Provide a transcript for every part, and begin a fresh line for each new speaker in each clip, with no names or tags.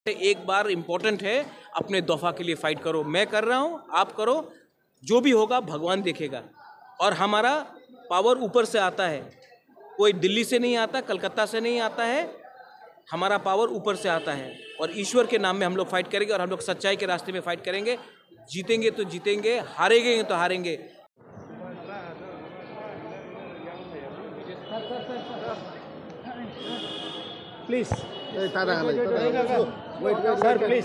एक बार इम्पोर्टेंट है, अपने दफा के लिए फाइट करो। मैं कर रहा हूँ, आप करो, जो भी होगा भगवान देखेगा। और हमारा पावर ऊपर से आता है, कोई दिल्ली से नहीं आता, कलकत्ता से नहीं आता है, हमारा पावर ऊपर से आता है। और ईश्वर के नाम में हम लोग फाइट करेंगे और हम लोग सच्चाई के रास्ते में फाइट करेंगे। जीतेंगे तो जीतेंगे, हारेंगे तो हारेंगे।
Please
sir please.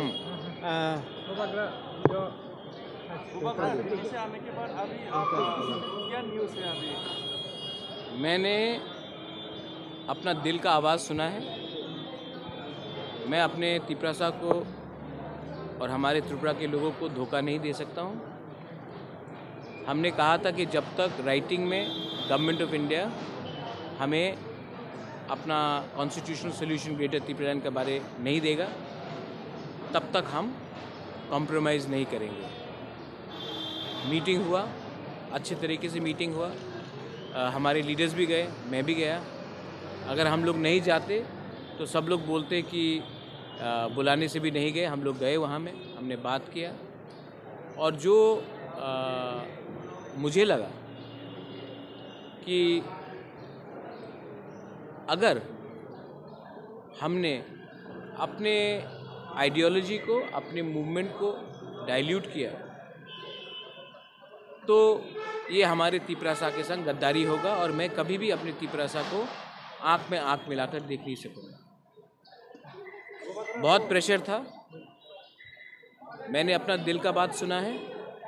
आने के बाद अभी आपको क्या न्यूज़ है अभी?
मैंने अपना दिल का आवाज़ सुना है। मैं अपने तिपरासा को और हमारे त्रिपुरा के लोगों को धोखा नहीं दे सकता हूँ। हमने कहा था कि जब तक राइटिंग में गवर्नमेंट ऑफ इंडिया हमें अपना कॉन्स्टिट्यूशनल सोल्यूशन ग्रेटर त्रिपुरालैंड के बारे नहीं देगा, तब तक हम कॉम्प्रोमाइज़ नहीं करेंगे। मीटिंग हुआ, अच्छे तरीके से मीटिंग हुआ, हमारे लीडर्स भी गए, मैं भी गया। अगर हम लोग नहीं जाते तो सब लोग बोलते कि बुलाने से भी नहीं गए। हम लोग गए वहाँ में, हमने बात किया। और जो मुझे लगा कि अगर हमने अपने आइडियोलॉजी को, अपने मूवमेंट को डाइल्यूट किया तो ये हमारे तिपरासा के संग गद्दारी होगा। और मैं कभी भी अपने तिपरासा को आँख में आँख मिलाकर देख नहीं सकूँगा। बहुत प्रेशर था, मैंने अपना दिल का बात सुना है।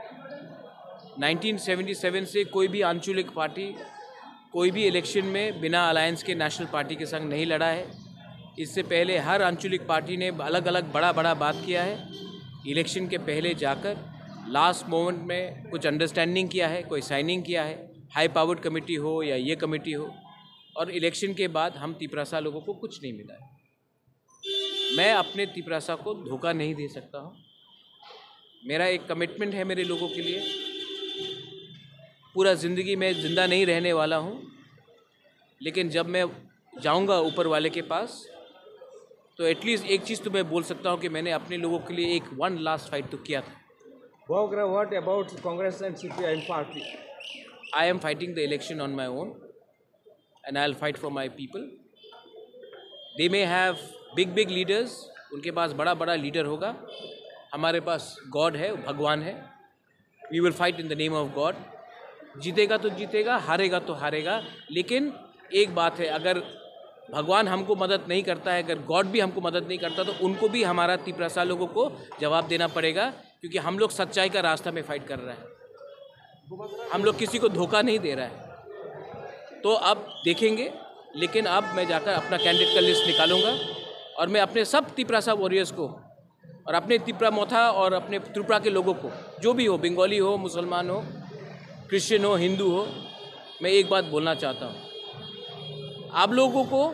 1977 से कोई भी आंचलिक पार्टी कोई भी इलेक्शन में बिना अलायंस के नेशनल पार्टी के संग नहीं लड़ा है। इससे पहले हर आंचलिक पार्टी ने अलग अलग बड़ा बात किया है। इलेक्शन के पहले जाकर लास्ट मोमेंट में कुछ अंडरस्टैंडिंग किया है, कोई साइनिंग किया है, हाई पावर्ड कमेटी हो या ये कमेटी हो। और इलेक्शन के बाद हम तिपरासा लोगों को कुछ नहीं मिला है। मैं अपने तिपरासा को धोखा नहीं दे सकता हूँ। मेरा एक कमिटमेंट है मेरे लोगों के लिए। पूरा ज़िंदगी में ज़िंदा नहीं रहने वाला हूँ, लेकिन जब मैं जाऊँगा ऊपर वाले के पास तो एटलीस्ट एक चीज़ तो मैं बोल सकता हूँ कि मैंने अपने लोगों के लिए एक वन लास्ट फाइट तो किया था।
What about Congress and CPI party?
I am fighting the election on my own and I'll fight for my people. They may have big leaders, उनके पास बड़ा लीडर होगा। हमारे पास गॉड है, भगवान है। We will fight in the name of God. जीतेगा तो जीतेगा, हारेगा तो हारेगा। लेकिन एक बात है, अगर भगवान हमको मदद नहीं करता है, अगर गॉड भी हमको मदद नहीं करता, तो उनको भी हमारा तिपरासा लोगों को जवाब देना पड़ेगा। क्योंकि हम लोग सच्चाई का रास्ता में फाइट कर रहे हैं, हम लोग किसी को धोखा नहीं दे रहा है। तो अब देखेंगे। लेकिन अब मैं जाकर अपना कैंडिडेट का लिस्ट निकालूंगा और मैं अपने सब तिपरासा वॉरियर्स को और अपने तिपरा मोथा और अपने त्रिपुरा के लोगों को, जो भी हो, बंगाली हो, मुसलमान हो, क्रिश्चियन हो, हिंदू हो, मैं एक बात बोलना चाहता हूँ। आप लोगों को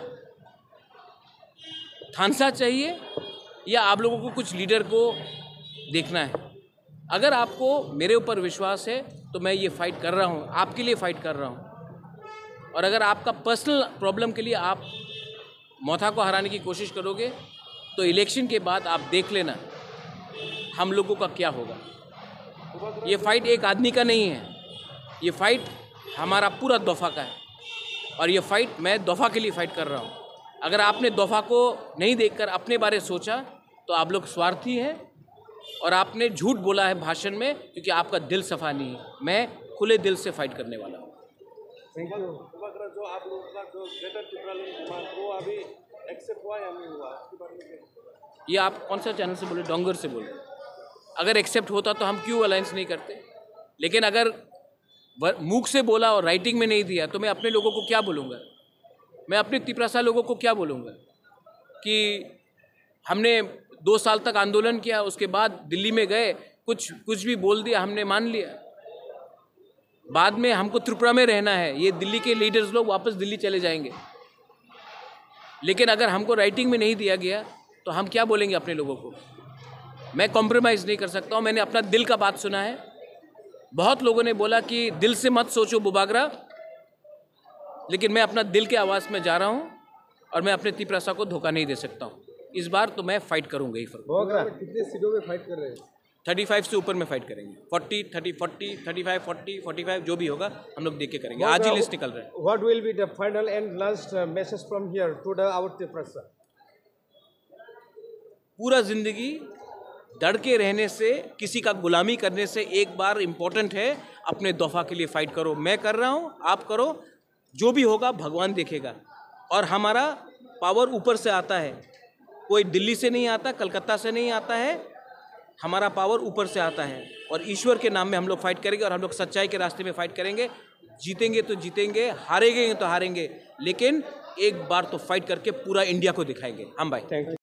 थानसा चाहिए या आप लोगों को कुछ लीडर को देखना है? अगर आपको मेरे ऊपर विश्वास है तो मैं ये फाइट कर रहा हूँ, आपके लिए फाइट कर रहा हूँ। और अगर आपका पर्सनल प्रॉब्लम के लिए आप मोथा को हराने की कोशिश करोगे तो इलेक्शन के बाद आप देख लेना हम लोगों का क्या होगा। ये फाइट एक आदमी का नहीं है, ये फाइट हमारा पूरा दफा का है। और ये फाइट मैं दफा के लिए फाइट कर रहा हूँ। अगर आपने दफा को नहीं देखकर अपने बारे सोचा तो आप लोग स्वार्थी हैं और आपने झूठ बोला है भाषण में, क्योंकि आपका दिल सफा नहीं है। मैं खुले दिल से फाइट करने वाला हूँ।
जो आप लोगों का जो ग्रेटर त्रिपुरालैंड वो अभी एक्सेप्ट हुआ या नहीं हुआ, इसके बारे में?
ये आप कौन सा चैनल से बोले? डोंगर से बोले। अगर एक्सेप्ट होता तो हम क्यों अलायंस नहीं करते? लेकिन अगर मुख से बोला और राइटिंग में नहीं दिया तो मैं अपने लोगों को क्या बोलूँगा? मैं अपने तिपरासा लोगों को क्या बोलूँगा कि हमने 2 साल तक आंदोलन किया, उसके बाद दिल्ली में गए, कुछ भी बोल दिया, हमने मान लिया। बाद में हमको त्रिपुरा में रहना है, ये दिल्ली के लीडर्स लोग वापस दिल्ली चले जाएंगे। लेकिन अगर हमको राइटिंग में नहीं दिया गया तो हम क्या बोलेंगे अपने लोगों को? मैं कॉम्प्रोमाइज़ नहीं कर सकता हूँ। मैंने अपना दिल का बात सुना है। बहुत लोगों ने बोला कि दिल से मत सोचो बुबागरा, लेकिन मैं अपना दिल के आवाज़ में जा रहा हूँ और मैं अपने तिपरासा को धोखा नहीं दे सकता हूँ। इस बार तो मैं फाइट करूंगा ही
कितने सीटों में फाइट कर रहे हैं?
35 से ऊपर में फाइट करेंगे। 40, 30, 40, 35, 40, 45 जो भी होगा हम लोग देख के करेंगे। आज ही लिस्ट निकल रहा है।
What will be the final and last message from here to our Tripura?
पूरा जिंदगी डर के रहने से, किसी का गुलामी करने से एक बार इम्पोर्टेंट है अपने दफा के लिए फाइट करो। मैं कर रहा हूँ, आप करो, जो भी होगा भगवान देखेगा। और हमारा पावर ऊपर से आता है, कोई दिल्ली से नहीं आता, कलकत्ता से नहीं आता है, हमारा पावर ऊपर से आता है। और ईश्वर के नाम में हम लोग फाइट करेंगे और हम लोग सच्चाई के रास्ते में फाइट करेंगे। जीतेंगे तो जीतेंगे, हारेंगे तो हारेंगे, लेकिन एक बार तो फाइट करके पूरा इंडिया को दिखाएंगे हम भाई।
Thank you.